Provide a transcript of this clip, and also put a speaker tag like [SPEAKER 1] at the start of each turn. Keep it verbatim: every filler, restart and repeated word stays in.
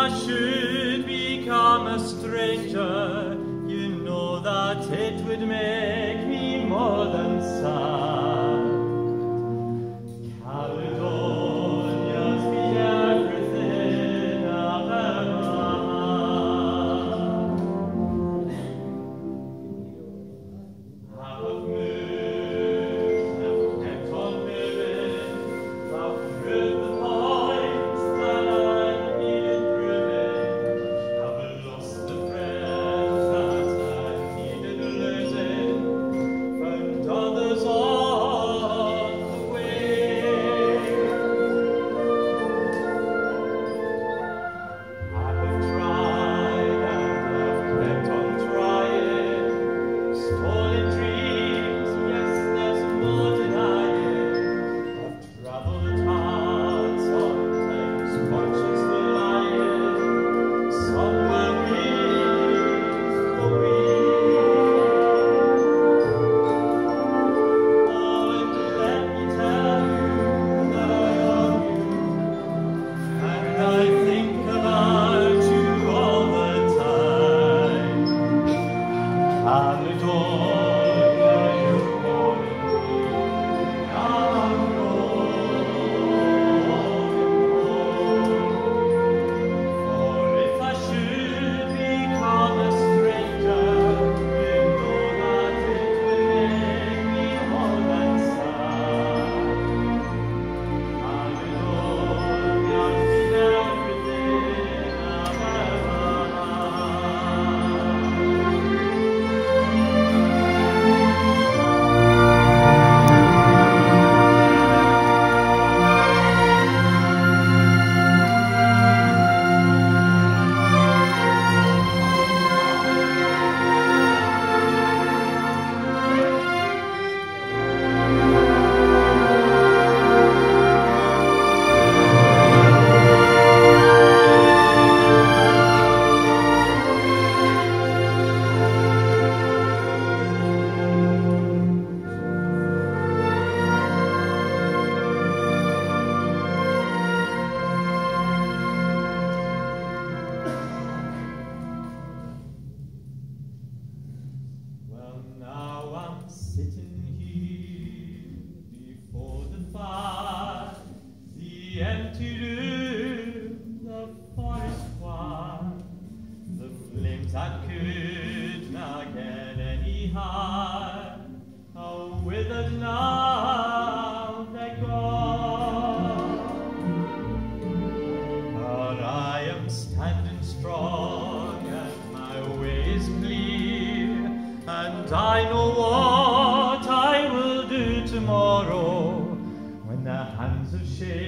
[SPEAKER 1] I should become a stranger, you know that it would make me more than sad. Caledonia's been everything I've ever had. I've moved, I've kept on moving, I've proved the points that I needed proving. I've lost the friends that I needed losing, found others on the way. I have tried and I've kept on trying, stolen dreams, yes, there's no denying. I've travelled hard, sometimes consciously lying, somewhere beneath the Oh, and let me tell you that I love you, and I think about you all the time. Caledonia, you're calling me. I'm going home. For if I should become a stranger, you know that it would make me more than sad. Caledonia's been everything I've ever Well, now I'm sitting here before the fire, the empty room, the forest fire, the flames that could not get any higher, are withered now, they're gone. But I am standing strong, and my way is clear, and I know what I will do tomorrow when the hands of shame